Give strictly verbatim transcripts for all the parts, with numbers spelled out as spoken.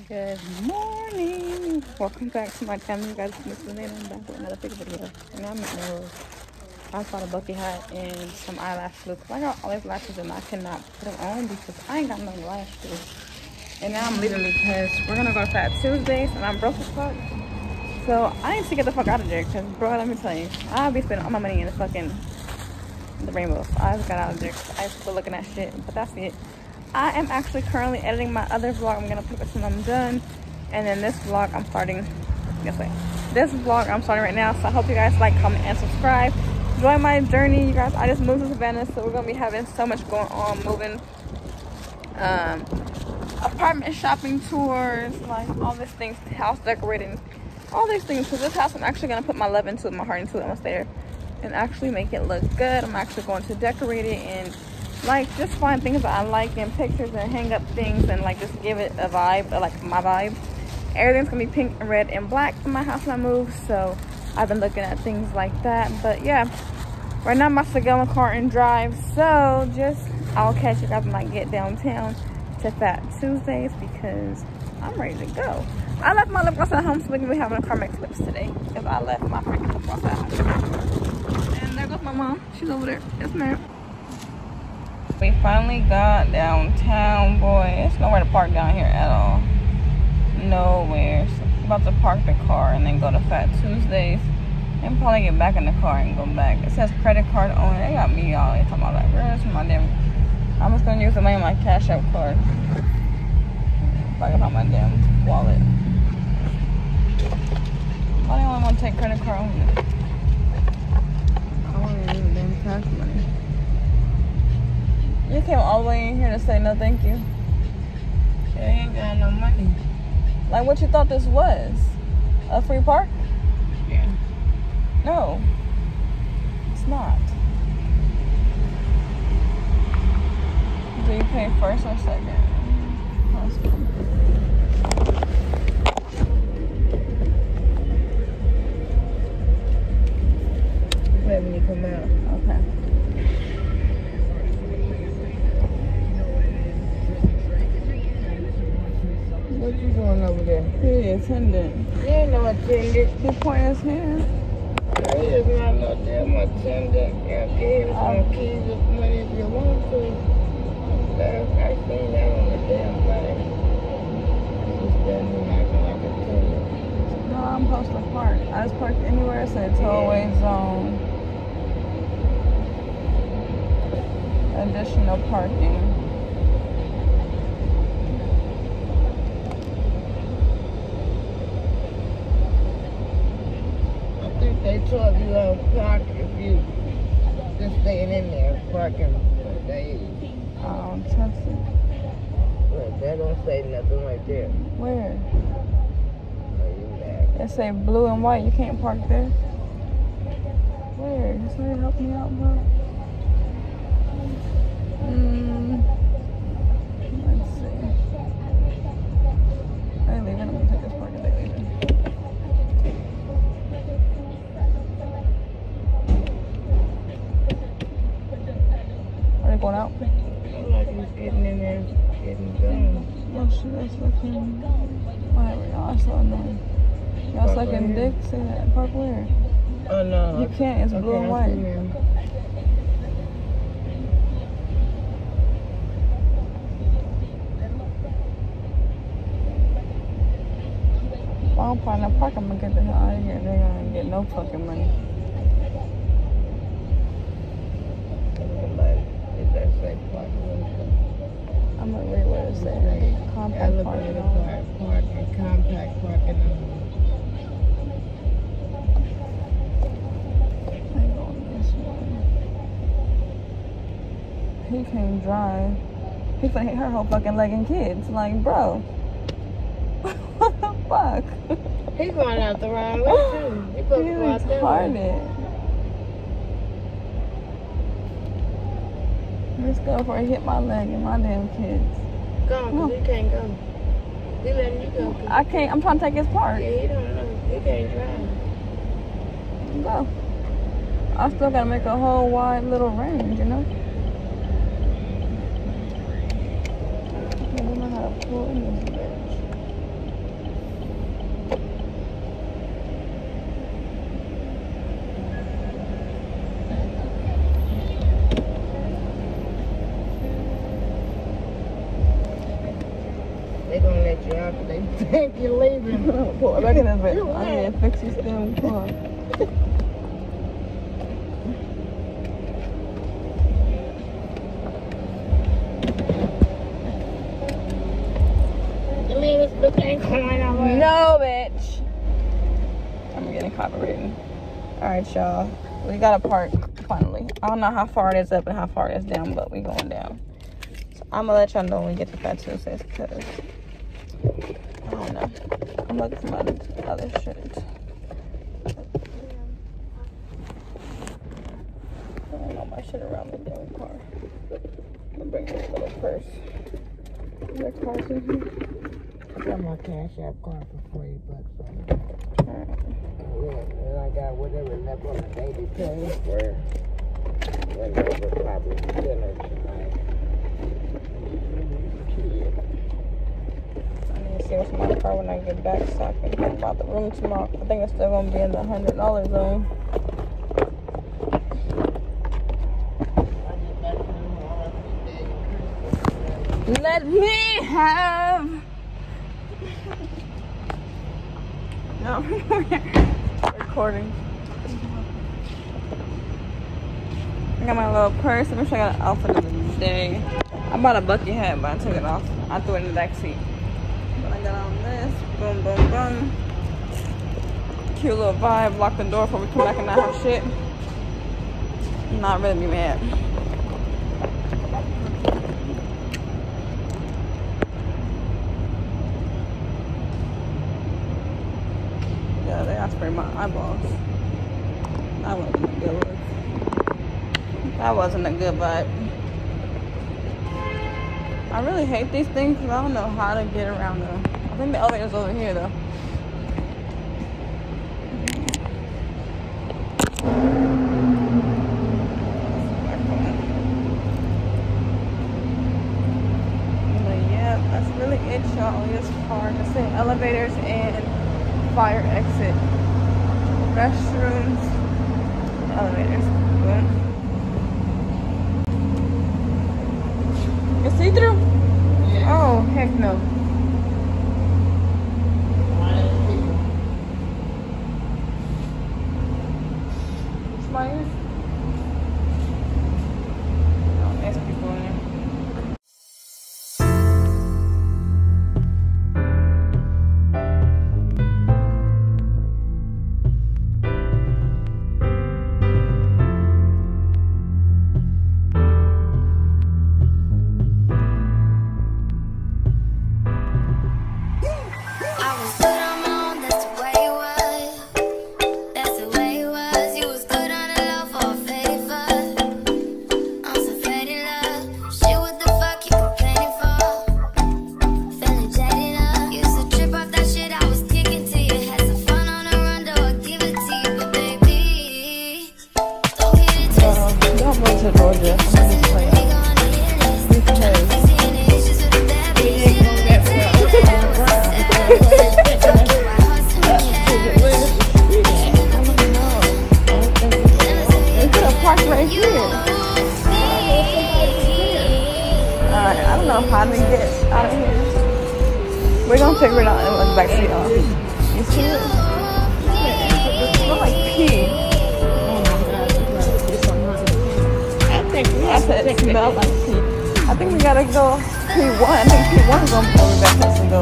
Good morning. Welcome back to my channel. You guys, this is Nate. I'm back with another big video. And I'm at Melrose. I bought a bucket hat and some eyelash glue. I got all these lashes and I cannot put them on because I ain't got no lash glue. And now I'm leaving because we're gonna go to Fat Tuesdays and I'm broke as fuck. So I need to get the fuck out of there because, bro, let me tell you, I'll be spending all my money in the fucking the rainbow. So I just got out of there because I still looking at shit. But that's it. I am actually currently editing my other vlog. I'm gonna put this when I'm done, and then this vlog I'm starting. Yes, wait. This vlog I'm starting right now. So I hope you guys like, comment, and subscribe. Join my journey, you guys. I just moved to Savannah, so we're gonna be having so much going on. Moving, um, apartment shopping tours, like all these things, house decorating, all these things. So this house, I'm actually gonna put my love into it, my heart into it. I'm gonna stay there and actually make it look good. I'm actually going to decorate it and like just find things that I like in pictures and hang up things and like just give it a vibe, like my vibe. Everything's gonna be pink and red and black in my house when I move, so I've been looking at things like that. But yeah, right now I'm about to get in the car and drive, so just I'll catch you guys when I get downtown to Fat Tuesdays because I'm ready to go. I left my lip gloss at home, so we're gonna be having a Carmex lips today because I left my freaking lip gloss at home. And there goes my mom, she's over there. Yes, ma'am. We finally got downtown, boy. It's nowhere to park down here at all. Nowhere. So I'm about to park the car and then go to Fat Tuesdays and probably get back in the car and go back. It says credit card only. They got me all. They talking about like, where's my damn? I'm just gonna use the money on my Cash App card. If I can find my damn wallet. Why do I want to take credit card only? I want to use the damn cash money. You came all the way in here to say no thank you. She ain't got no money. Like what you thought this was? A free park? Yeah. No. It's not. Do you pay first or second? Let's go. Wait when you come out. Okay. What you doing over there? Hey, attendant. You ain't no attendant. He pointing his hand. He is not no damn attendant. You can give him some keys of money if you want to. Last I seen that on the damn thing. She's standing acting like a attendant. No, I'm supposed to park. I just parked anywhere. It said tollway zone. Additional parking. They told you to park if you just staying in there parking for days. Um, test it. But that don't say nothing right there. Where? Oh, you mad. It say blue and white. You can't park there. Where? Somebody help me out, bro. Mm. Let's see. They leaving. I'm gonna take this parking. They leaving. Are they going out? Look like he's getting in there, getting done. Oh shit, that's looking. Whatever, y'all are so annoying. Y'all sucking dick? Say that. Park where? Oh no. You can't, it's blue and white. If I don't find no park, I'm gonna get the hell out of here. They're gonna get no fucking money. I'm gonna read what it says. Compact parking. Parking, compact parking. I go on this one. He can't drive. He finna hit her whole fucking leg and kids. Like, bro. What the fuck? He's going out the wrong way too. He supposed to go out that way. Let's go before he hit my leg and my damn kids. Go on, cause he can't go. He letting you go. I can't. I'm trying to take his part. Yeah, he don't know. He can't drive. Go. I still gotta make a whole wide little range, you know? I don't know how to pull in this bitch. think you're leaving. Pull it back in a bit. I need to fix this damn car. You mean this bitch ain't coming over? No, bitch. I'm getting copyrighted. Alright, y'all. We got a park, finally. I don't know how far it is up and how far it is down, but we going down. So I'm gonna let y'all know when we get to Fat Tuesdays, because I don't know. I'm looking for my other shit. I don't know my shit around the damn car. I'm gonna bring this little purse. Is there cars in here? I got my Cash App card for forty bucks on it. Alright. Yeah, and I got whatever left on the daily pay for whatever, probably dinner tonight. I need to see what's in my car when I get back so I can think about the room tomorrow. I think it's still gonna be in the hundred dollar zone. Let me have. No, recording. I got my little purse. Let me show you the outfit of the day. I bought a bucket hat, but I took it off. I threw it in the back seat. But I got on this. Boom, boom, boom. Cute little vibe. Lock the door before we come back and not have shit. Not really be mad. Yeah, they got spray my eyeballs. That wasn't a good look. That wasn't a good vibe. I really hate these things because I don't know how to get around them. I think the elevator's over here though. But yeah, that's really it, y'all. This car just saying elevators and fire exit, restrooms, elevators. Boom. You see through? Yeah. Oh heck no. Somebody is? Oh, there's people in there. How to get out of here. We're gonna figure it out and look back to y'all. You see it? It smells like pee. Oh my God. I think we have I said it smelled like pee. I think we gotta go P one. I think P one is gonna go back to us and go.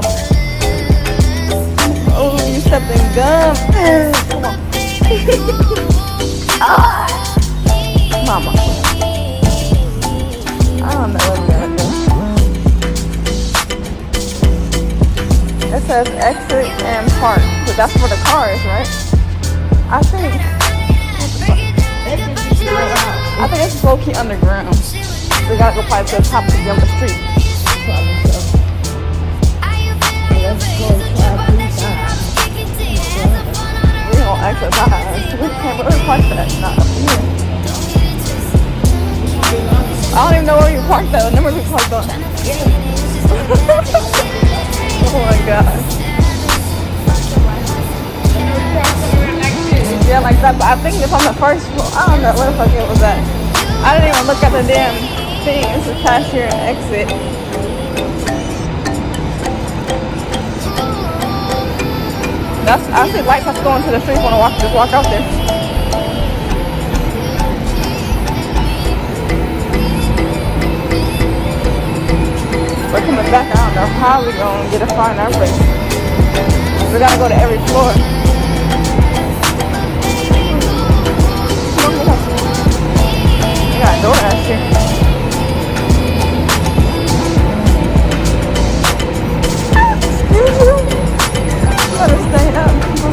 Oh, you stepped in gum. Come on. Ah. Mama. I don't know what we're gonna do. It says exit and park, but that's for the cars, right? I think. I think it's low key underground. We gotta go probably to the top to get on the street. We gonna exit high. We can't really park that. Not up here. I don't even know where you parked that. Remember we parked on. Oh my god. Yeah, like that, but I think it's on the first floor. I don't know where the fuck it was at. I didn't even look at the damn thing. It's a cashier and exit. That's, I see lights that's going to the street. Want to walk, just walk out there. We're coming back. I don't know how we gonna get to find our place. We gotta go to every floor. We got DoorDash here. Excuse you. Let us stay up.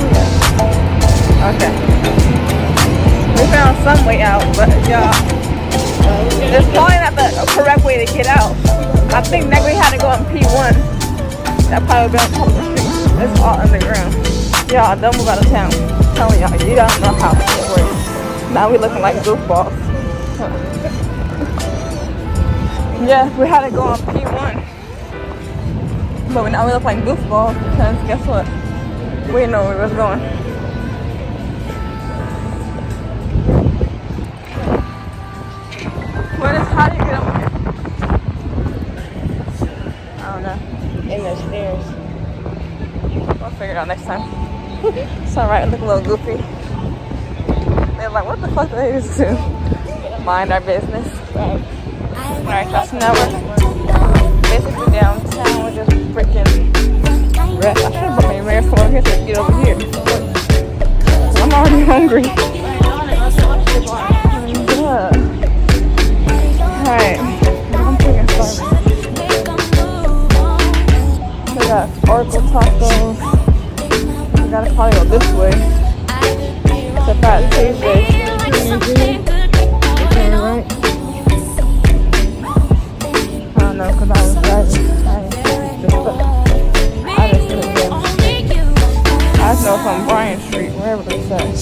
Okay. We found some way out, but y'all, it's probably not the correct way to get out. I think that we had to go on P one. That probably would be on top of the street. It's all underground. Y'all, don't move out of town. I'm telling y'all, you don't know how it works. Now we looking like goofballs. Yeah, we had to go on P one. But now we look like goofballs because guess what? We didn't know where we was going. What is, how do you get up here? I don't know. In the stairs. We'll figure it out next time. It's alright, look a little goofy. They're like, what the fuck do they used to? Mind our business. Alright, so now we're basically downtown. We're just freaking red. I should have brought my marathon over here so I can get over here. I'm already hungry. Yeah. Alright, I'm freaking starving. We got Oracle tacos. We gotta probably go this way. It's a Fat Tuesday. Right? I don't know, because I was driving. I didn't I just didn't know. I just know it's on Bryan Street, wherever it's at.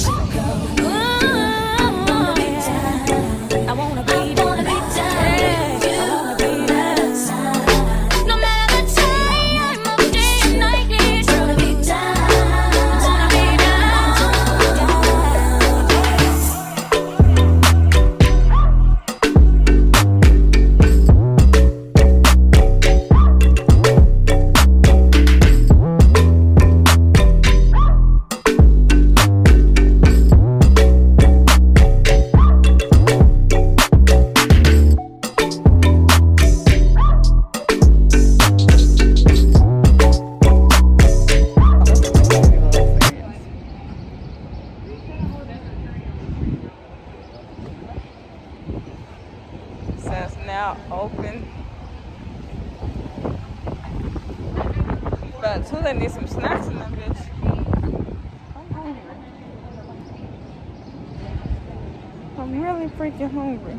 Says now open. But too, they need some snacks in that bitch. I'm hungry. I'm really freaking hungry.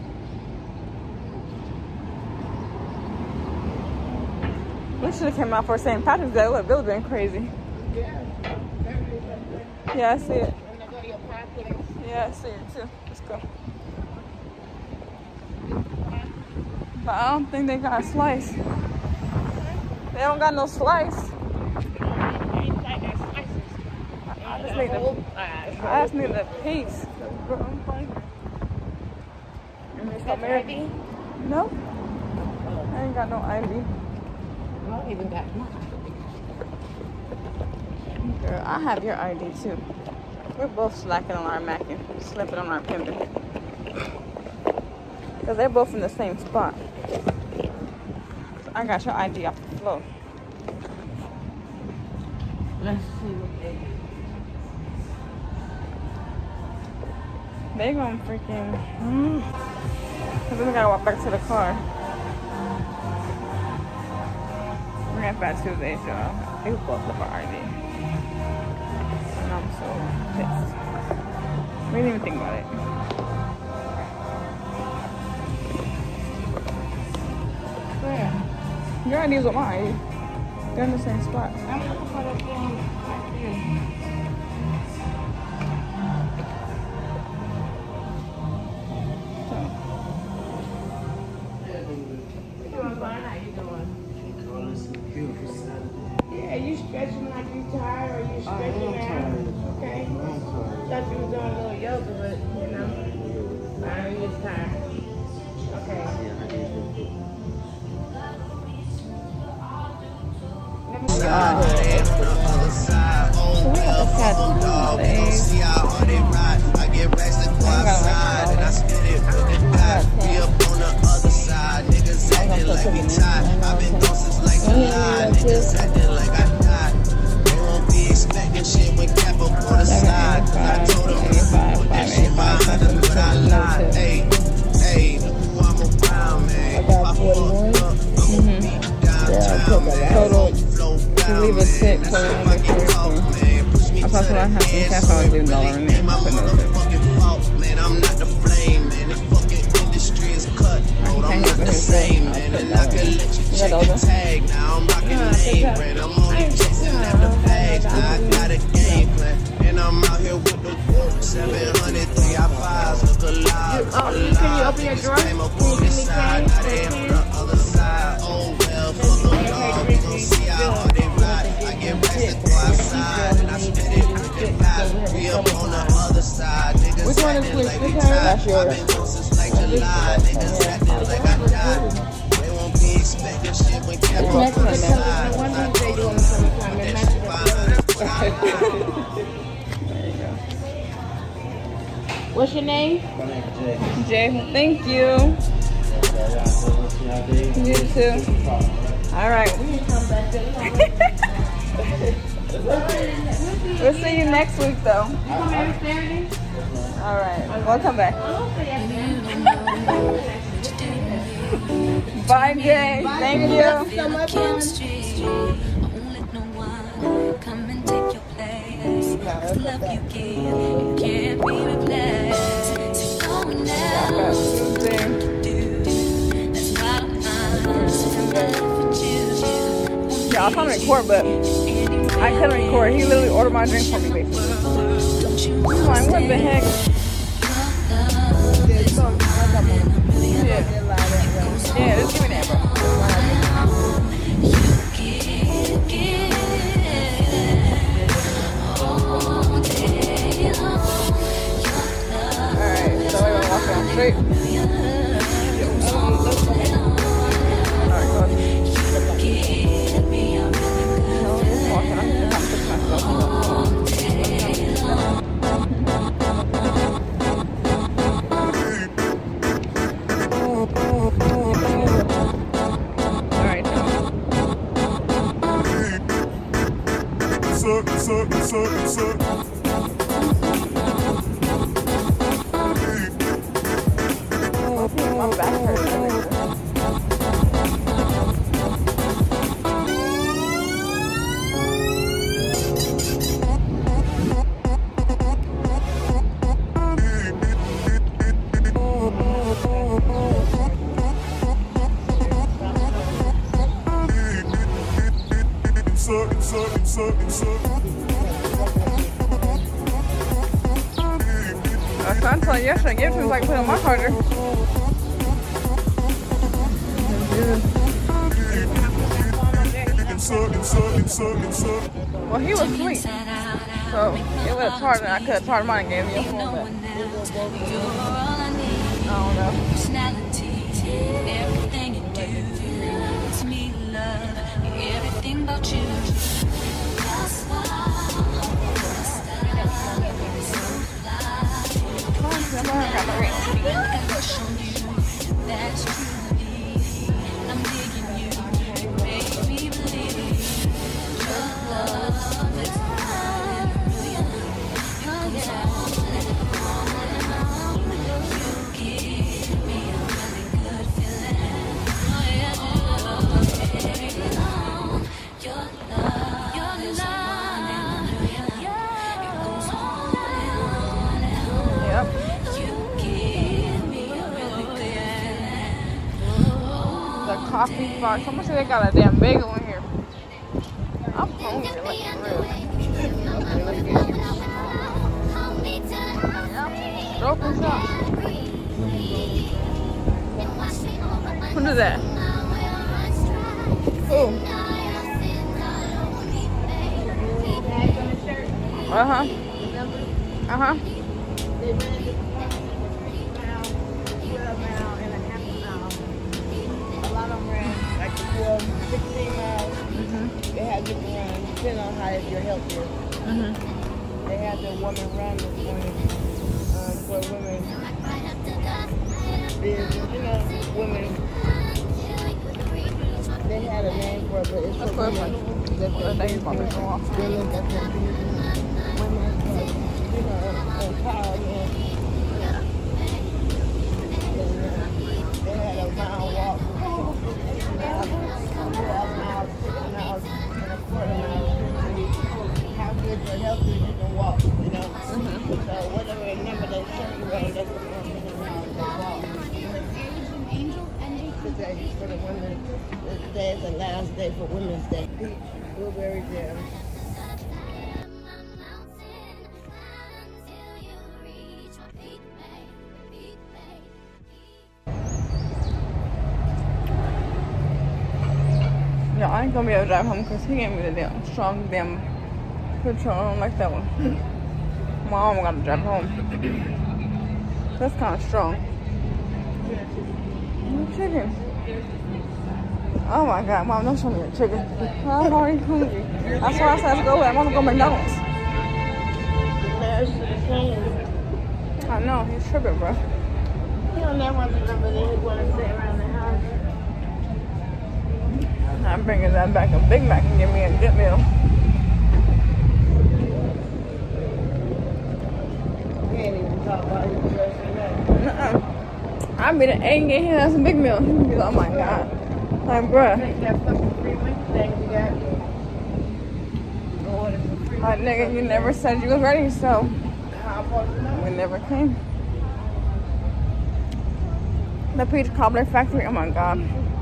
We should have came out for Saint Patrick's Day. It would have been crazy. Yeah, I see it. Yeah, I see it too. Let's go. But I don't think they got a slice. They don't got no slice. I just need a, I just need a piece. I D? No. I ain't got no I D. I don't even got mine. Girl, I have your I D too. We're both slacking on our macking, slipping on our pimping. Because they're both in the same spot. So I got your I D off the floor. Let's see what they do. They gonna freaking. Mm, Cause then we gotta walk back to the car. We're gonna Fat Tuesday, y'all. They both love our I D. And I'm so pissed. We didn't even think about it. Where? Your I D's with my I D. They're in the same spot. I'm looking for the thing right there. Yeah, you stretching like you tired or you stretching out? Okay. Thought you was doing a little yoga, but you know, I know you're tired. Okay. Let me So we got got legs. See how hard they ride. I get racks to go outside and I spit it with the dot. We up on the other side. Niggas acting like we tied. I've been gone since like July. Niggas acting like I died. They won't be expecting shit when cap up on the side. I told them put that shit behind them, but I lied. Hey, hey, look who I'm around, man. I got forty-one. Mm-hmm. Total, to leave a tip for the I thought I had some cash on a dollar in there. But no tip. Man, I'm not the flame, man. The fucking industry is cut. I'm not the same, man. And I can let you check the tag. Now I'm rocking name brand. I'm only chasing after bags. Now I got a game plan. And I'm out here with the seven hundred three I fives. Look alive. Oh, can you open your drawer? Came up on this side. Now they on the other side. Oh, well, fuck them, dog. We gon' see how hard they ride. I get racks to go outside. And I spit it with the pot. We up on the other side. Niggas Which one is acting which? like Which we one? tied. That's yours. I've been gone since like July. Niggas acting like I died. They won't be expecting shit when cap up on the side. One thing they do in the summertime, they match it up. There you go. What's your name? Jay, thank you. You too. All right. We'll see you next week, though. You come every Saturday? All right. We'll come back. Bye, Jay. Thank you. So much fun. Come and take your place. The love you give, you can't be replaced. So go now, do. That's why I'm Yeah, I was trying to record, but I couldn't record. He literally ordered my drink for me, basically. I'm like, what the heck? Yeah, yeah, just give me that, bro. Alright, so we're gonna walk down straight. Alright, go ahead. Walking, I'm just gonna push myself. Alright, Suck, suck, suck, suck. my back hurts. Suck, suck, suck, suck. I was trying to tell you yesterday, give him like put on my charger. Suck, suck, suck, suck. Well, he was asleep, so it was charged, and I could have charged mine and gave me a phone, but I don't know. Everything you do to me, love, everything about you. That's true. I'm digging you, make me believe your love is mine. Your love, you give me a really good feeling. Oh yeah, your love, your love, it goes on and on. Yep. You give me a really good feeling. The coffee box. Someone said they got a damn bagel in here. I'm hungry, like, for real. Open shop. Who did that? Who? Uh huh. Uh huh. sixteen miles. They have different runs, depending on how your health is. Mm-hmm. they had the woman run this morning um, for women business. You know, women. They had a name for it, but it's That's for what women. That Well, they use my women, picture off. women that can be women, uh, you know, empowerment. They had a mile walk, fifty miles, twelve miles, six miles, and a quarter mile. How good or healthy you can walk, you know. Mm-hmm. So whatever number they show you on, that's the number they walk. Today for the women, today is the last day for Women's Day. Peach, blueberry jam. Yeah, I ain't gonna be able to drive home because he gave me the damn strong damn picture. I don't like that one. Mom got to drive home. That's kind of strong. Chicken. Oh my God, Mom, don't show me the chicken. I'm already hungry. That's why I said let's go with. I'm gonna go to McDonald's. I know, he's tripping, bro. He don't never want to remember that he want to sit around the house. I'm bringing that back a Big Mac and give me a good meal. He ain't even talk about his dressing up. Nuh-uh. I'll be the A and get him as a big meal. He'll be like, oh my God. Like, bruh. Take that fucking free Wednesday you got. Go order some free Like, nigga, you never said you was ready, so How about you know? we never came. The Peach Cobbler Factory, oh my God.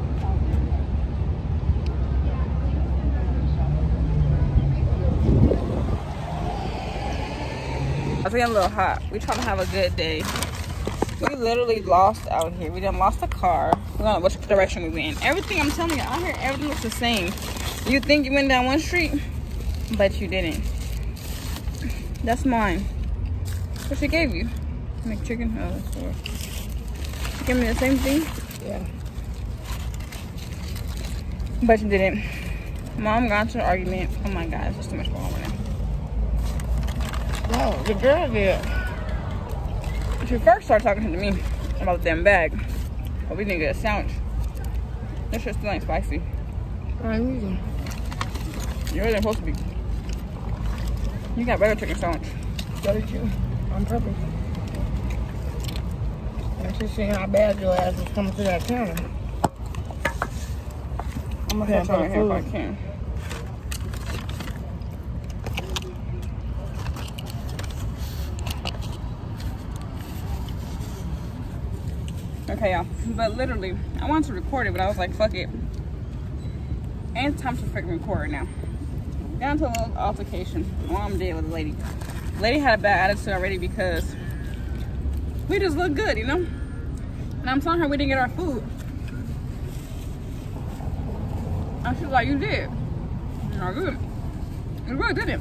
It's getting a little hot. We trying to have a good day. We literally lost out here. We done lost a car. We don't know which direction we went. Everything, I'm telling you, out here, everything looks the same. You think you went down one street, but you didn't. That's mine. What she gave you? McChicken? Oh, that's for. Give me the same thing? Yeah. But you didn't. Mom got into an argument. Oh my God, there's just too much going on right now. No, the girl did. She first started talking to me about the damn bag. But we didn't get a sandwich. This shit still ain't spicy. I'm eating. You really supposed to be. You got better chicken sandwich. So did you. On purpose. And she's seeing how bad your ass is coming to that counter. I'm gonna Yeah, catch over for here if I food. can. Okay, y'all. But literally, I wanted to record it, but I was like, fuck it. And it's time to freaking record now. Got into a little altercation. Mom did with a lady. The lady had a bad attitude already because we just look good, you know? And I'm telling her we didn't get our food. And she's like, you did. Not good. You really didn't.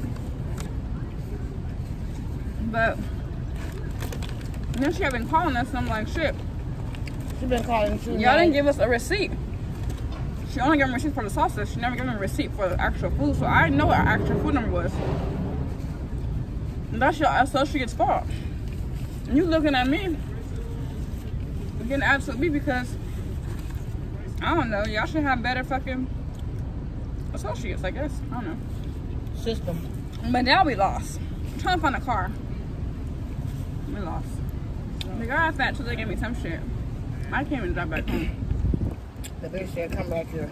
But then she had been calling us, and I'm like, shit. She's been calling two Y'all didn't nights. give us a receipt. She only gave me a receipt for the sausage. She never gave me a receipt for the actual food. So I know what our actual food number was. And that's your associate's fault. And you looking at me, getting attitude with me because, I don't know, y'all should have better fucking associates, I guess. I don't know. System. But now we lost. I'm trying to find a car. We lost. The guy fat so they gave me some shit. I can't even drive back home. The bitch said, come back here.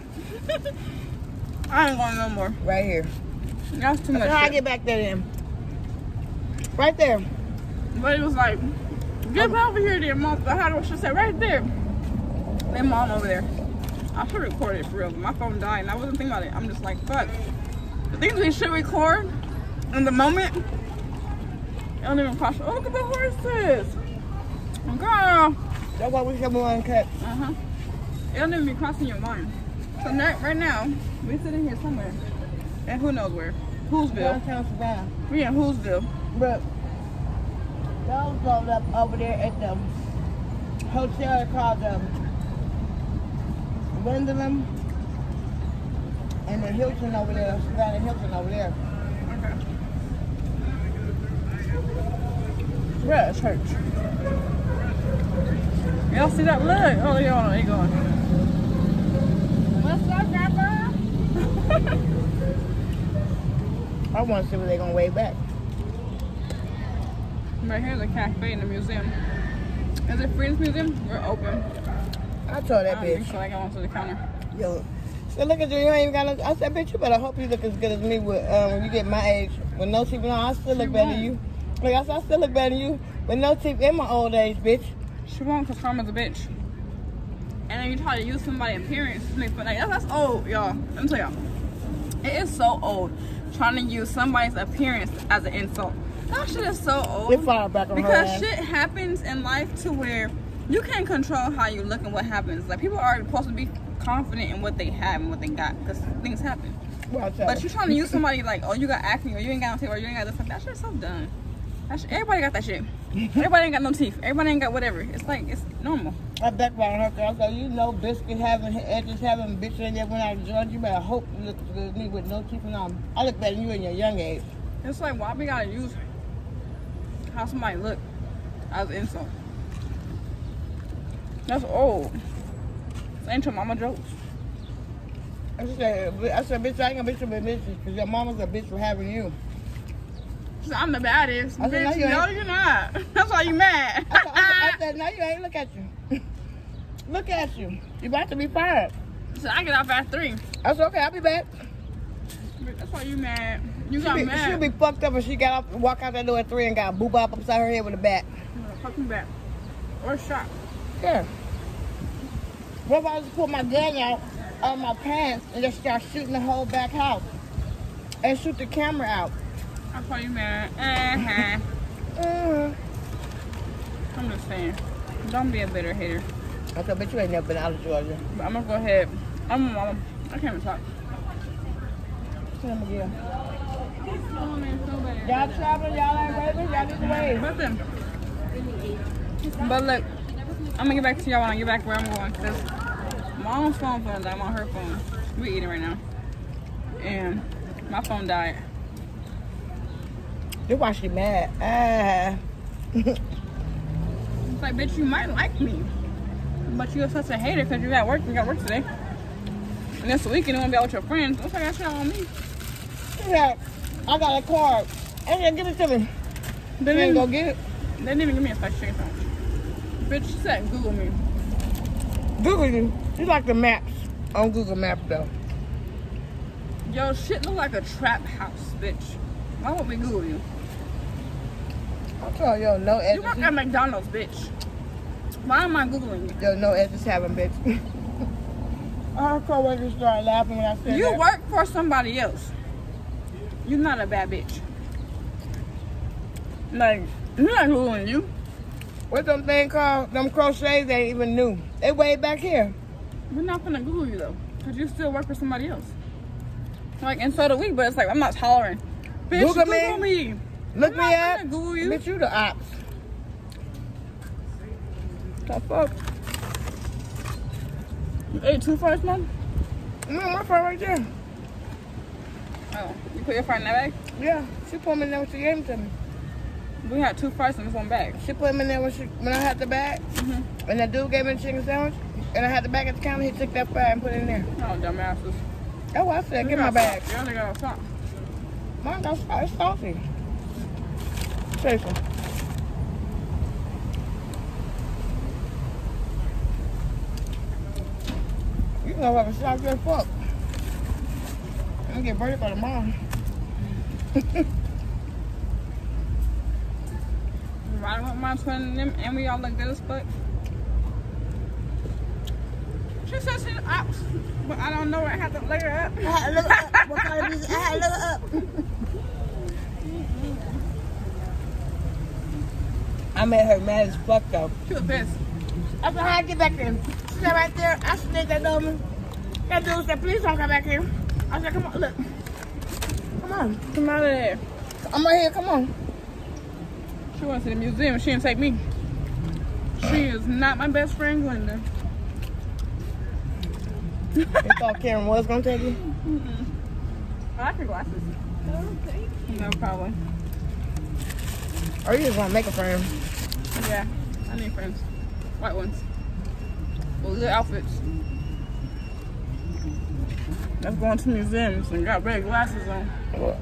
I ain't going no more. Right here. That's too much That's how I shit. get back there then. Right there. But it was like, get over here then, mom. I had what she said right there. Then mom over there. I should record it for real, but my phone died and I wasn't thinking about it. I'm just like, fuck. The things we should record in the moment, it don't even cross. Oh, look at the horses. Girl. That's why we should be on cut. Uh-huh. It don't even be crossing your mind. So now, right now, we sitting here somewhere. And who knows where. Who'sville. Downtown Savannah. We in Who'sville. But y'all rolled up over there at the hotel called the Wendelin and the Hilton over there, Savannah Hilton over there. Okay. We're at a church. Y'all see that? Look. Oh, y'all ain't going. What's up, Grandpa? I want to see what they're going to wave back. Right here's a cafe in the museum. Is it Freedom's Museum? We're open. I told that I don't bitch. think so. I got one to the counter. Yo, so look at you. You ain't even got no. I said, bitch, you better hope you look as good as me with, um, when you get my age. With no teeth, no, I still look She better won't. than you. Like I said, I still look better than you. With no teeth in my old age, bitch. She won't because Karma's a bitch. And then you try to use somebody's appearance to make fun. Like, that's, that's old, y'all. Let me tell y'all. It is so old trying to use somebody's appearance as an insult. That shit is so old. It fire back on her Because ass. shit happens in life to where you can't control how you look and what happens. Like, people are supposed to be confident in what they have and what they got because things happen. Well, But you're trying to use somebody like, oh, you got acne or you ain't got no teeth or you ain't got this. Like, that shit's so dumb. That shit, everybody got that shit. Everybody ain't got no teeth. Everybody ain't got whatever. It's like, it's normal. I backfired on her girl. So you know, biscuit having edges having bitch in there when I joined you. Better hope you look as good as me with no teeth and all. I look better than you in your young age. It's like, why we gotta use how somebody look as an insult? That's old. This ain't your mama jokes. I said, I said, bitch, I ain't gonna bitch you with bitches because your mama's a bitch for having you. She said, I'm the baddest. I said, no, Bitch, you no, ain't. you're not. That's why you mad. I, said, I, I said, no, you ain't. Look at you. Look at you. You about to be fired. She said, I get off at three. I said, okay, I'll be back. That's why you mad. You She'll got be, mad. she'll be fucked up if she got off, walk out that door at three and got a boop up upside her head with a bat. Fuck me back. Or shot. Yeah. What if I just pull my gun out of my pants and just start shooting the whole back house and shoot the camera out? That's why you mad. Uh-huh. Mm-hmm. I'm just saying. Don't be a bitter hater. I said, but you ain't never been out of Georgia. But I'm gonna go ahead. I'm a mama. I can't even talk. Tell them again. Oh, man, so bad. Y'all traveling, y'all ain't waving, y'all need to wave. Listen. But look, I'm gonna get back to y'all when I get back where I'm going. Cause mom's phone phone died. I'm on her phone. We eating right now. And my phone died. That's why she mad. Ah. It's like, bitch, you might like me. But you're such a hater because you got work. You got work today. And this weekend you wanna be out with your friends. Looks like that shit on me. Yeah, I got a card. I said, give it to me. They You didn't ain't go go get it. They didn't even give me a spicy chicken sandwich. Bitch, she said Google me. Google you. You like the maps on Google Maps, though. Yo, shit look like a trap house, bitch. Why would we Google you? I told you, no You work edges. at McDonald's, bitch. Why am I Googling you? Yo, no edges having, bitch. Our coworkers started laughing when I said You that. work for somebody else. You're not a bad bitch. Like, you're not Googling you. What's them thing called? Them crochets ain't even new. They way back here. We're not gonna Google you though, because you still work for somebody else. Like, and so do we, but it's like, I'm not tolerant. Bitch, Google Google, me. me. Look I'm me not up. gonna Google you. Bitch, you the ops. The fuck? You ate two fries, mom? No, my phone right there. Oh, you put your fry in that bag? Yeah, she put them in there when she gave them to me. We had two fries in this one bag. She put them in there when, she, when I had the bag. Mm-hmm. And that dude gave me the chicken sandwich. And I had the bag at the counter. He took that fry and put it in there. Oh, dumbasses. That's what I said. You Get my got bag. salt. You only got a salt. Mine got salt. It's salty. Seriously. You know what? It's salty as fuck. I'm gonna get burned by tomorrow. Riding with my twin and them, and we all look good as fuck. She said she's up, but I don't know where I have to lay her up. I had to look up. What kind of music? I had to look up. I made her mad as fuck though. She was pissed. I said, how I get back there? She said right there. I said that over. That dude said, please don't come back here. I said, come on, look. Come on. Come out of there. I'm right here, come on. She went to the museum. She didn't take me. She is not my best friend, Glenda. You thought Karen was gonna take you? Mm-mm. I like her glasses. Okay. No problem. Or you just want to make a friend? Yeah, I need friends. White ones. With good outfits. Let's go into museums and got red glasses on. What?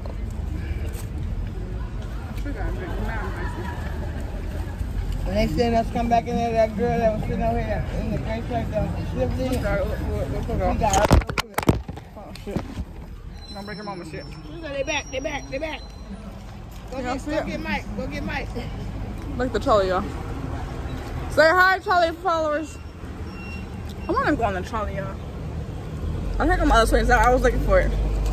We got red glasses. And they said us come back in there, that girl that was sitting over here in the gray shirt that was slipped in. Sorry, look, look, look, look, We look. got her real quick. Oh, shit. Don't break your mama shit. They back, they back, they back. Go, You get, see go it? get Mike, go get Mike. Look at the trolley, y'all. Say hi, trolley followers. I want to go on the trolley, y'all. I think I'm other swings out. I was looking for it.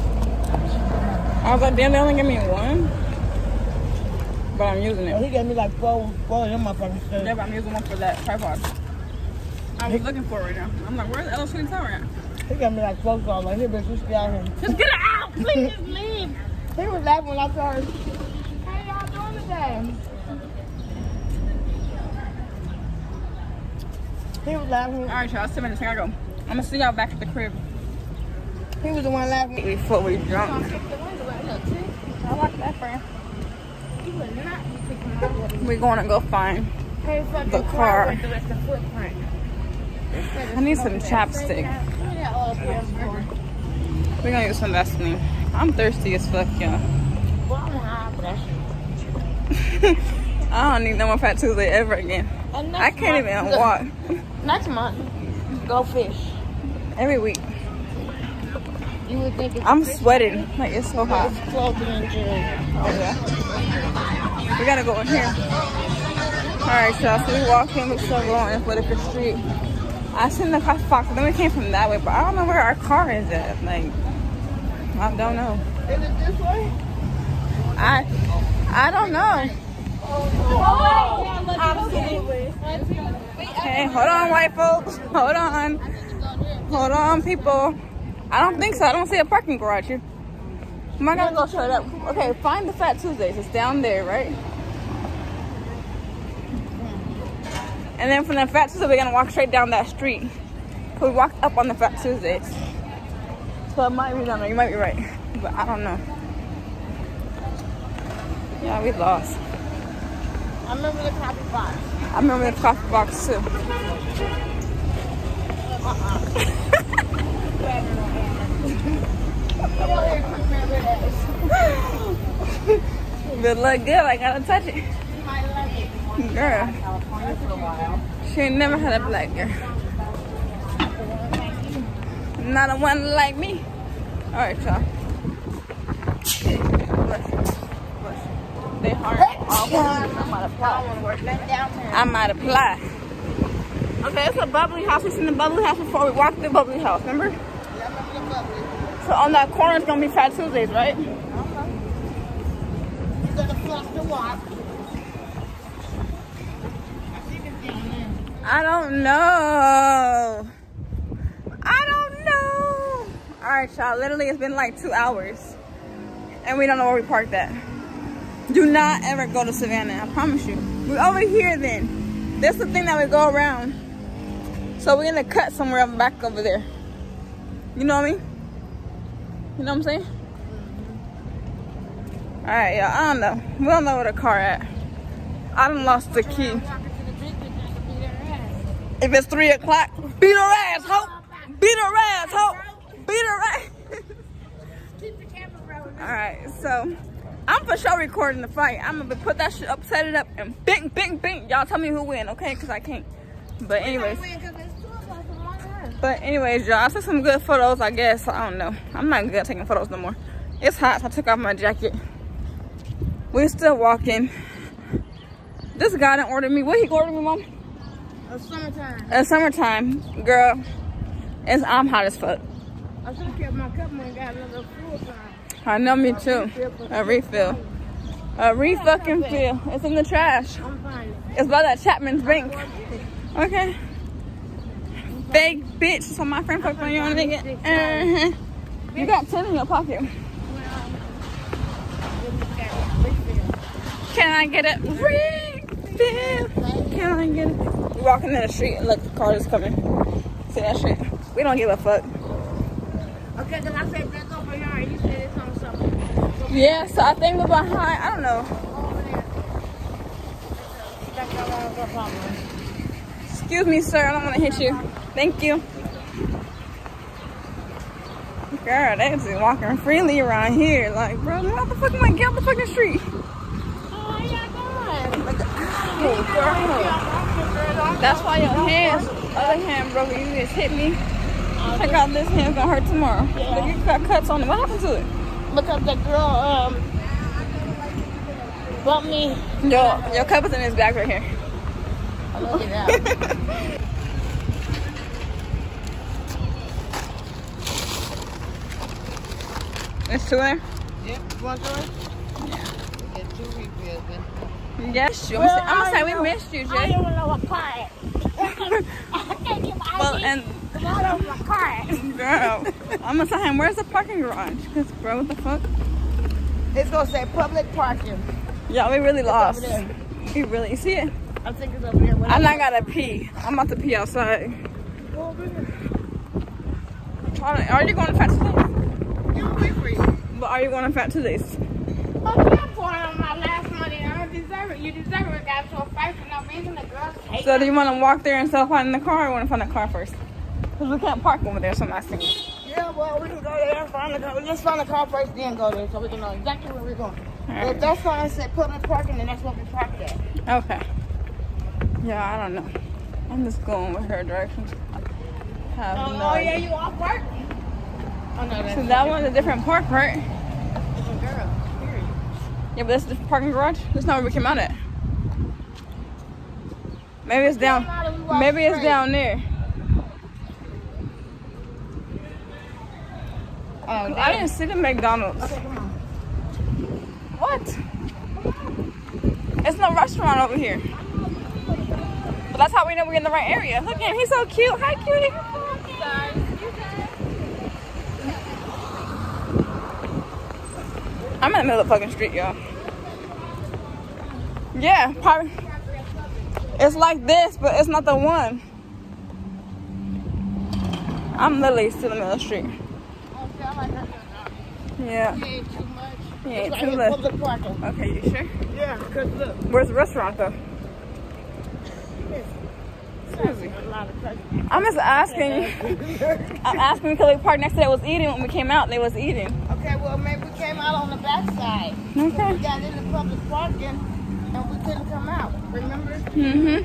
I was like, damn, they only give me one. But I'm using Oh, it. he gave me like four, four of them motherfuckers. So. Yeah, but I'm using one for that tripod. I was looking for it right now. I'm like, where's the other swing tower at? He gave me like four calls. Like, here, bitch, you stay out here. Just get it out, please, just leave. He was laughing when I saw her. How y'all doing today? He was laughing. All right, y'all, ten minutes. I gotta go. I'm gonna see y'all back at the crib He was the one laughing. before we drunk. I like that friend. We're gonna go find the car. I need some chapstick. We're gonna use some Vaseline. I'm thirsty as fuck, y'all. I don't need no more Fat Tuesday ever again. I can't even walk. Next month, go fish. Every week. You would think it's I'm sweating. Like, it's so hot. closer than June. Oh, yeah. We gotta go in here. Alright, y'all. So we walk in, we still going in Whitaker Street. I seen the coffee box, then we came from that way, but I don't know where our car is at. Like, I don't know. Is it this way? I I don't know. Okay, hold on, white folks. Hold on. Hold on, people. I don't think so. I don't see a parking garage here. Am I gonna go straight up? Okay, find the Fat Tuesdays. It's down there, right? And then from the Fat Tuesdays, we're gonna walk straight down that street. We walked up on the Fat Tuesdays. So it might be down there. You might be right, but I don't know. Yeah, we lost. I remember the coffee box. I remember the coffee box too. It look good. I gotta touch it. Girl. She ain't never had a black girl. Not a one like me. Alright, y'all. They hard. I might apply. I might apply. Okay, it's a bubbly house. We seen the bubbly house before we walked the bubbly house, remember? Yeah, I remember the bubbly. So on that corner it's gonna be Fat Tuesdays, right? Okay. You're gonna cross the walk. I don't know. I don't know. Alright, y'all. Literally, it's been like two hours. And we don't know where we parked at. Do not ever go to Savannah. I promise you. We're over here then. That's the thing that we go around. So we're going to cut somewhere back over there. You know what I mean? You know what I'm saying? Alright, y'all. I don't know. We don't know where the car at. I done lost the key. If it's three o'clock, beat her ass, hope. Beat her ass, hope. Beat her ass. All right, so I'm for sure recording the fight. I'm gonna put that shit up, set it up, and bing, bing, bing. Y'all tell me who win, okay? Cause I can't. But anyways, but anyways, y'all, I took some good photos. I guess I don't know. I'm not good at taking photos no more. It's hot, so I took off my jacket. We're still walking. This guy done ordered me. What he ordered me, mom? It's summertime. It's summertime, girl. It's I'm hot as fuck. I should have kept my cup and got another full time. I know, me too. A refill. A re-fucking fill. It's in the trash. I'm fine. It's by that Chapman's Bank. Okay. Fake bitch. So my friend fucked on you on nigga. Uh-huh. You got ten in your pocket. Can I get a refill? Can I get it? We walking in the street and look, the car is coming. See that shit? We don't give a fuck. Okay, then I said that's over here. You said it's on something. Yeah, so I think we're behind. I don't know. Over there. Excuse me, sir. I don't want to hit you. Thank you. Girl, they just walking freely around here. Like, bro, what the fuck am I get off the fucking street? Oh, yeah, God. Like, oh, girl. That's why your hands, other hand broken. You just hit me. Check out this hand's gonna hurt tomorrow. Yeah. Look, you got cuts on it. What happened to it? Because the girl, um, bumped me. Yo, your cup is in his back right here. Look at that. It's two there? Yep, you want to do it? Yeah. We get two refills then. Yes, you. Well, I'm gonna say I we know- missed you, I Jay. don't know what car it is. I can't get my Well, I D. and I don't know what car it is. girl, I'm gonna tell him, where's the parking garage? Because, bro, what the fuck? It's going to say public parking. Yeah, we really lost. over there. We really, you see it? I think it's over there. I not gotta pee. I'm about to pee outside. Are you going to Fat Tuesdays? You wait for you. But are you going to Fat Tuesdays? Oh, I'm pouring on my last money. I don't deserve it. You deserve it. Got to a fight for no reason. The girls hate So do you want to walk there and start finding the car, or want to find the car first? Because we can't park over there, so I'm asking you. Yeah, well, we can go there and find the car. Let's find the car first, then go there so we can know exactly where we're going. Alright. If that's fine, say public parking, then that's what we park at. Okay. Yeah, I don't know. I'm just going with her directions. Have Oh, no oh idea. yeah, you off work? Oh, no, that's So that one's a different park, right? it's a girl. Period. Yeah, but this is the parking garage. That's not where we came out at. Maybe it's down. Came out and we walked Maybe it's straight. down there. Oh, I damn. didn't see the McDonald's. Okay, come on. What? It's no restaurant over here. But that's how we know we're in the right area. Look at him. He's so cute. Hi, cutie. I'm in the middle of the fucking street, y'all. Yeah, probably. It's like this, but it's not the one. I'm literally still in the middle of the street. Okay, I like that. Yeah. You ain't too much. You ain't It's too right much. here, public parking. Okay, you sure? Yeah, because look. Where's the restaurant, though? Susie. A lot of crazy. I'm just asking you. I'm asking because we parked next to that was eating. When we came out, they was eating. Okay, well, maybe we came out on the back side. Okay. We got in the public parking and we couldn't come out. Remember? Mm-hmm.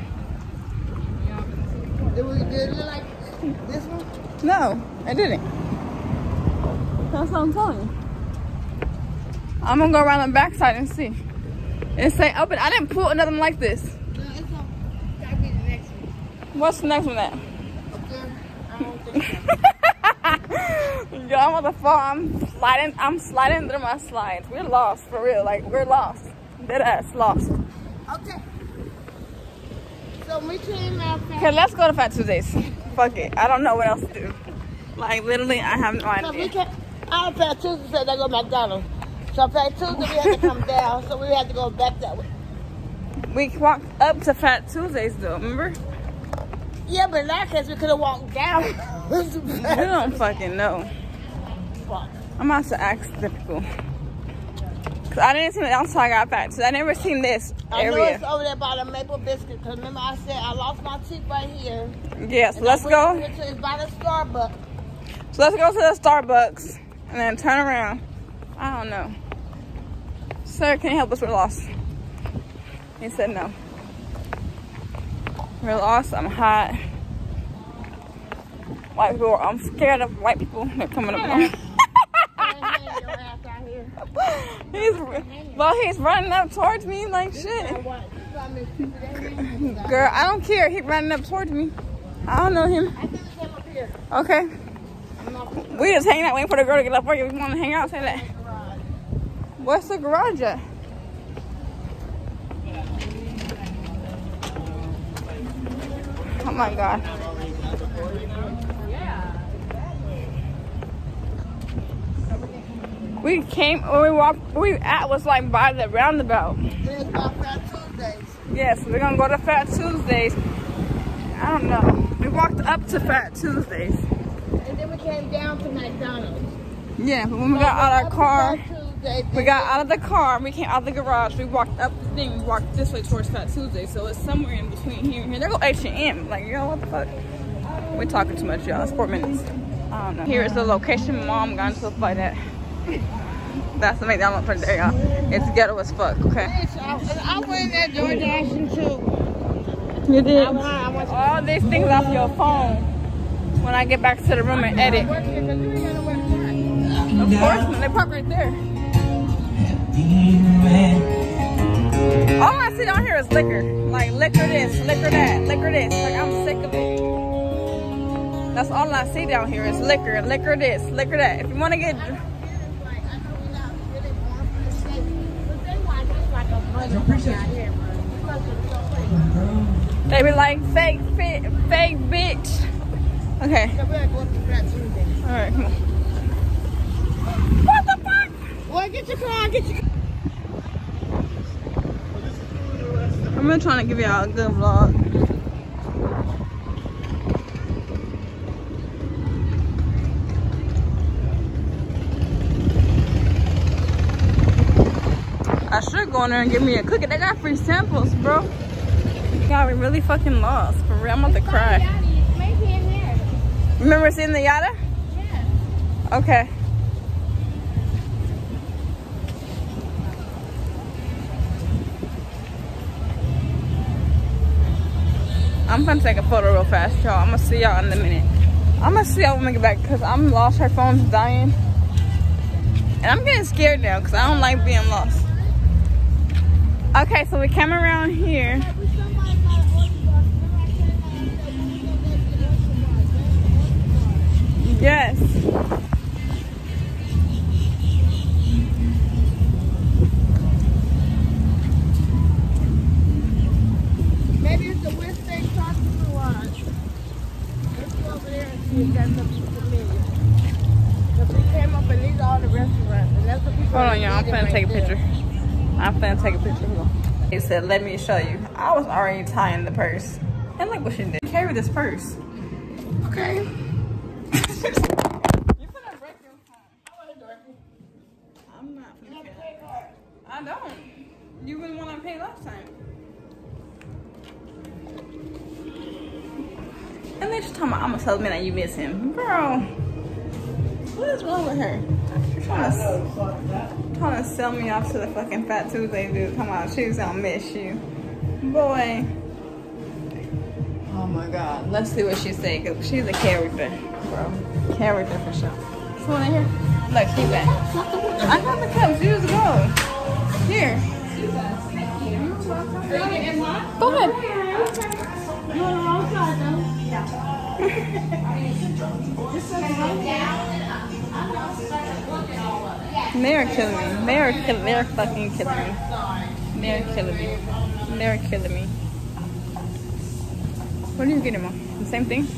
Did, we, did it look like this one? No, I didn't. That's what I'm telling you. I'm gonna go around the back side and see. And say open. I didn't pull another one like this. No, it's on. Gotta be the next one. What's the next one at? Okay. I don't think so. Yo, I'm on the fall. I'm sliding. I'm sliding through my slides. We're lost for real. Like we're lost. Dead ass lost. Okay. So we came out. Okay, let's go to Fat Tuesdays. Fuck it. I don't know what else to do. Like literally, I have no So we idea. came. Our Fat Tuesday said they go McDonald's. So Fat Tuesday we had to come down. So we had to go back that way. We walked up to Fat Tuesdays though. Remember? Yeah, but in that case we could have walked down. We don't fucking know. I'm about to ask the people. Cause I didn't see the outside I got Fat Tuesdays. I never seen this I know area. it's over there by the maple biscuit. Cause remember I said I lost my teeth right here. Yeah, so And let's I go. went to- It's by the Starbucks. So let's go to the Starbucks and then turn around. I don't know. Sir, can you help us? We're lost. He said no. We're lost. I'm hot. White people. I'm scared of white people. They're coming up on me. He's well. He's running up towards me like shit. Girl, I don't care. He's running up towards me. I don't know him. Okay. We just hanging out waiting for the girl to get up for you. We want to hang out. Say that. What's the garage at? Oh my god. We came, or we walked, where we at was like by the roundabout. It's about Fat Tuesdays. Yes, we're gonna go to Fat Tuesdays. I don't know. We walked up to Fat Tuesdays. And then we came down to McDonald's. Yeah, but when we got out our car, Fat Tuesdays, We got out of the car, we came out of the garage, we walked up the thing, we walked this way towards Fat Tuesday, so it's somewhere in between here and here. There go H and M, like, yo, what the fuck? We're talking too much, y'all. It's four minutes. I don't know. Here is the location Mom got into a fight at. That's the McDonald's for there, y'all. It's ghetto as fuck, okay? I went at George Jackson too. You did? All these things off your phone when I get back to the room and edit. Of course, they park right there. All I see down here is liquor. Like, liquor this, liquor that, liquor this. Like, I'm sick of it. That's all I see down here is liquor, liquor this, liquor that. If you want to get... They be like, fake, fit, fake bitch. Okay. Alright, come on. What the fuck? Boy, get your car, get your car. I'm really trying to give y'all a good vlog. I should go in there and give me a cookie. They got free samples, bro. Got me really fucking lost. For real, I'm about to cry. Remember seeing the Yada? Yeah. Okay. I'm gonna take a photo real fast, y'all. I'm gonna see y'all in a minute. I'm gonna see y'all when we get back because I'm lost. Her phone's dying. And I'm getting scared now because I don't like being lost. Okay, so we came around here. Yes. Maybe it's the West State Crossing Garage. Let's go over there and see if that's something familiar. Because we came up and these are all the restaurants. And that's what people Hold on, y'all. I'm right finna take a there. picture. I'm finna take a picture. Hold on. He said, let me show you. I was already tying the purse. And look what she did. Carry this purse. Okay. You finna break your phone. I'm not finna pay. I don't. You wouldn't want to pay last time. And then she's talking about, I'm gonna tell me that you miss him. Girl, what is wrong with her? She's trying to, trying to sell me off to the fucking Fat Tuesday dude. Come on, she's gonna miss you. Boy. Oh my God. Let's see what she say, because she's a character, bro. Character for sure. This one in here? Look, keep that. I got the cups years ago. Here. Go ahead. They're killing me. They're kill they're fucking killing me. They're killing me. They're killing me. What are you getting, Mom? The same thing?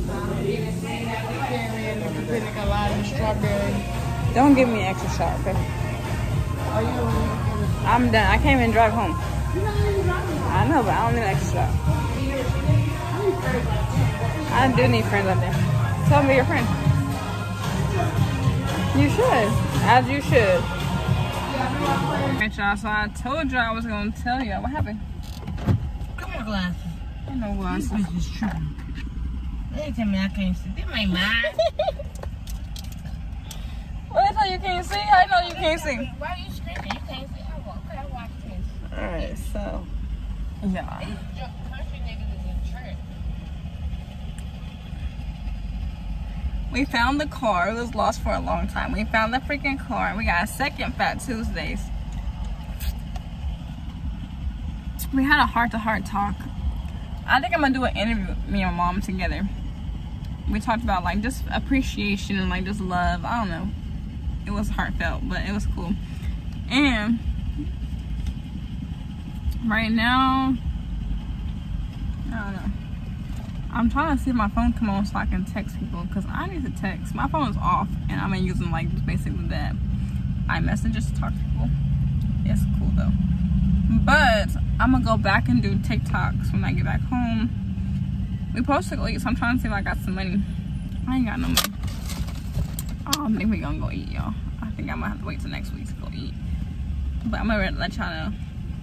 Don't give me extra shot, okay? I'm done. I can't even drive home. I know, but I don't need an extra shot. I do need friends out there. Tell me your friend. You should. As you should. Alright, y'all. So I told y'all I was going to tell y'all. What happened? Come on, glasses. I know what. These bitches tripping. They tell me I can't see. This ain't mine. What they tell you can't see? I know you can't see. Why are you screaming? You can't see. I walk. I watch this. Alright, so. Yeah. Country niggas is in church. We found the car. It was lost for a long time. We found the freaking car. And we got a second Fat Tuesdays. We had a heart-to-heart talk. I think I'm gonna do an interview with me and my mom together. We talked about like just appreciation and like just love. I don't know. It was heartfelt, but it was cool. And right now, I don't know. I'm trying to see if my phone come on so I can text people because I need to text. My phone is off and I've been using like just basically that iMessages to talk to people. It's cool though. But I'm gonna go back and do TikToks when I get back home. We posted to go eat, so I'm trying to see if I got some money. I ain't got no money. Oh, maybe we gonna go eat, y'all. I think think I might have to wait till next week to go eat. But I'm gonna let y'all know.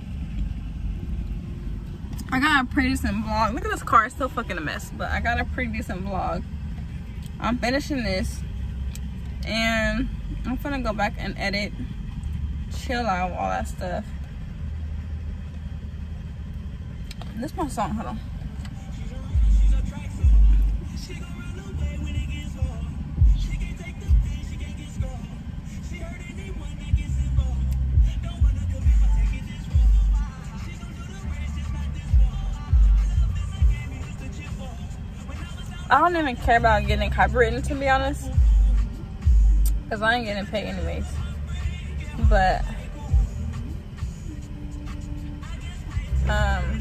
I got a pretty decent vlog. Look at this car, it's still fucking a mess. But I got a pretty decent vlog. I'm finishing this. And I'm gonna go back and edit, chill out, all that stuff. This is my song, hold on. I don't even care about getting copywritten, to be honest, because I ain't getting paid anyways. But um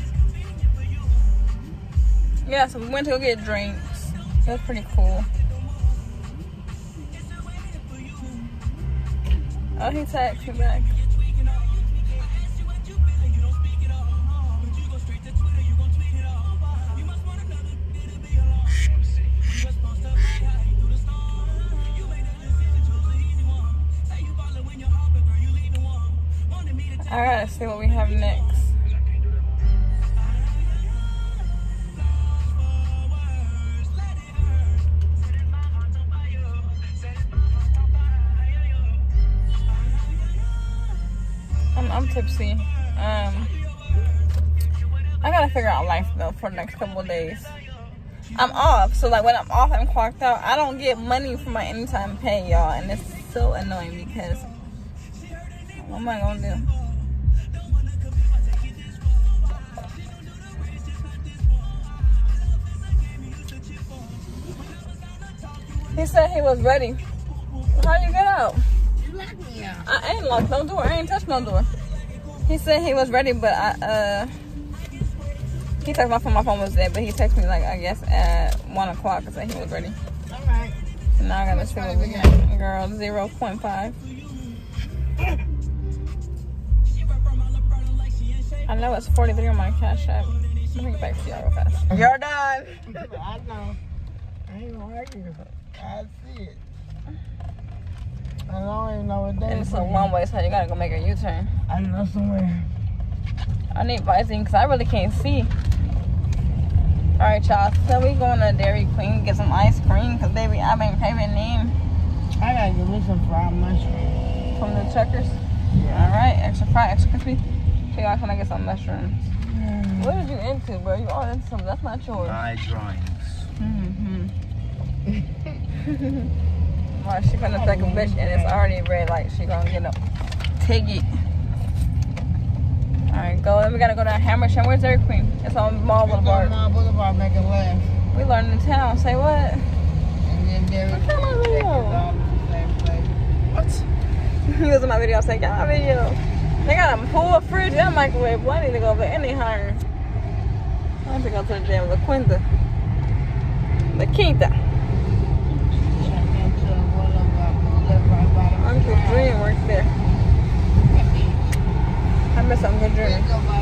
yeah, so we went to go get drinks. It was pretty cool. Oh, he texted me back. I gotta see what we have next. I'm, I'm tipsy. Um, I gotta figure out life though for the next couple of days. I'm off, so like when I'm off, I'm clocked out. I don't get money for my anytime pay, y'all, and it's so annoying because what am I gonna do? He said he was ready. How you get out? You locked me out. I ain't locked no door. I ain't touched no door. He said he was ready, but I, uh, he texted my phone. My phone was dead, but he texted me, like, I guess at one o'clock and said he was ready. All right. So now I gotta see what we got. Girl, zero point five. I know it's forty-three on my Cash App. Let me get back to y'all real fast. You're done. I know. I ain't gonna argue. I see it. I don't even know what day. And it's a long way, so you gotta go make a U-turn. I know somewhere. I need Visine because I really can't see. Alright, y'all. So we going to Dairy Queen, get some ice cream because, baby, I've been craving them. I gotta give me some fried mushrooms. From the Checkers? Yeah. Alright, extra fried, extra crispy. So y'all trying to get some mushrooms. Mm. What are you into, bro? You all into something. That's not yours. My drawings. Mm-hmm. Well, she gonna take a bitch and it's already red light. She gonna get up. Take it. Alright, go. Then we gotta go to Hammer Sham. Where's Dairy Queen? It's on Mall Boulevard. Mall Boulevard, make it last. We learned in town. Say what? And then Dairy What kind of video? all the same place. What? He was in my video saying, got my video. They got a pool, fridge, and a microwave. Boy, I need to go over any higher. I have to go to the gym. The Quinta. The Quinta. Uncle Dream works there. I miss Uncle Dream.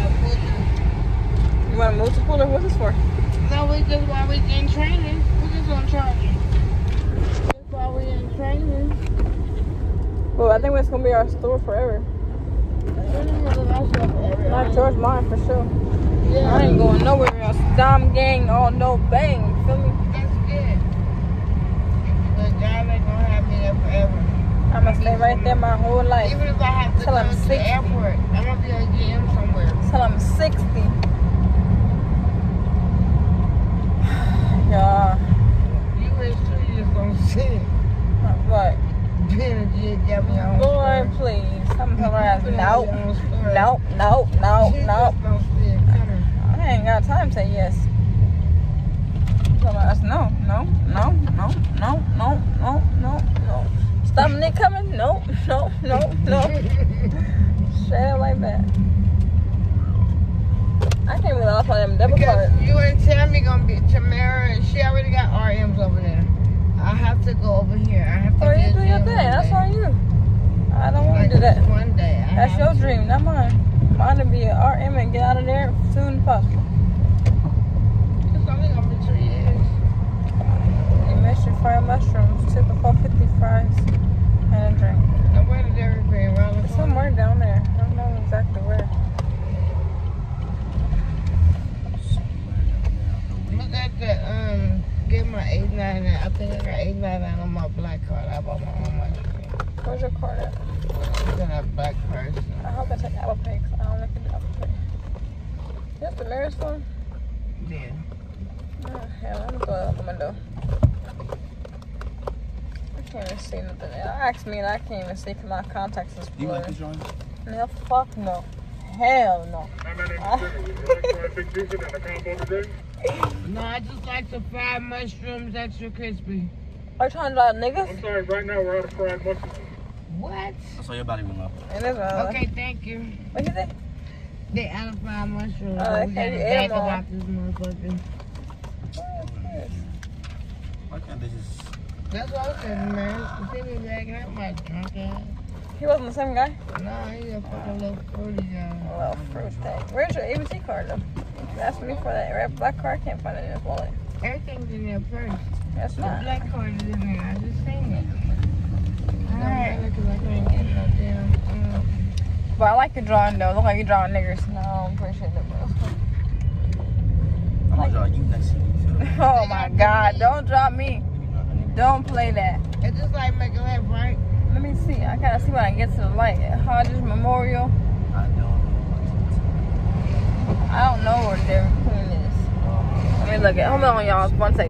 You want to move to Fuller? What's this for? No, we just while we in training. We just on charging. Just while we in training. Well, I think it's gonna be our store forever. Not yours, mine for sure. Yeah. I ain't going nowhere else. Dom gang, all no bang. You feel me? That's good. The job ain't gonna have me there forever. I'm gonna stay right there my whole life. Even if I have to Till go I'm to sixty. the airport, I'm gonna be able to get in somewhere. Till I'm sixty. Yeah. You is too, you just gonna sit. What? Being a G, get me on. Lord, please. I'm telling her ass, nope. Nope, nope, nope, nope. I ain't got time to say yes. Tell her ass, no, no, no, no, no, no, no, no, no. Stop Nick coming? No, no, no, no. Straight up like that. I can't believe I lost my damn debit Because card. you and Tammy gonna be Tamara, and she already got R Ms over there. I have to go over here. I have to. Oh, you get do your them thing. one That's day. on you. I don't want Like to do that. One day. I That's have your to. dream, not mine. Mine to be an R M and get out of there as soon as possible. It's only gonna be two years. You missed your fried mushrooms, took a four fifty fries, and a drink. Nobody I bought my own mushroom. Where's your card at? It's in that back purse. I hope I take Apple Pay because I don't look at Apple Pay. That's the mirror's phone? Yeah. Oh, hell, I'm going to go out the window. I can't even see nothing. Ask me and I can't even see because my contacts is You like blurry. this joint? No, fuck no. Hell no. No, I just like the fried mushrooms extra crispy. Are you trying to drive niggas? I'm sorry, right now we're out of fried mushrooms. What? That's all your body will know. It is right. Okay, thank you. What you think? They out of fried mushrooms. Oh, so we okay, gotta you think ate 'em all. about this motherfucker. Why can't they just... That's what I said, man. See me back out my drunk ass. He wasn't the same guy? Nah, he a fucking little fruity guy. A little fruit thing. Where's your A B T card though? You asked me for that red black card. I can't find it in his wallet. Everything's in there first. That's The not. black card is in there. I just seen it. Alright. Because I couldn't get no damn. Um, But I like your drawing though. Look like you're drawing niggers. No, I don't appreciate that, bro. I'm gonna draw you next to you. Oh my god. Don't drop me. Don't play that. it's just like making left, right? Let me see. I gotta see when I get to the light. Hodges Memorial. I don't know. I don't know where Dairy Queen is. Let me look at. Hold on, y'all. One second.